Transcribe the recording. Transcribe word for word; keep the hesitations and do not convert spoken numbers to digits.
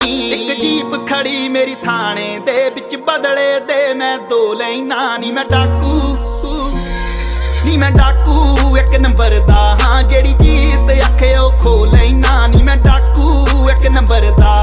एक जीप खड़ी मेरी थाने दे बिच बदले दे मैं दो लैना नी मैं डाकू नी मैं डाकू एक नंबर दा हाँ जेड़ी चीज आखे ओ खो लैना नी मैं डाकू एक नंबर दा।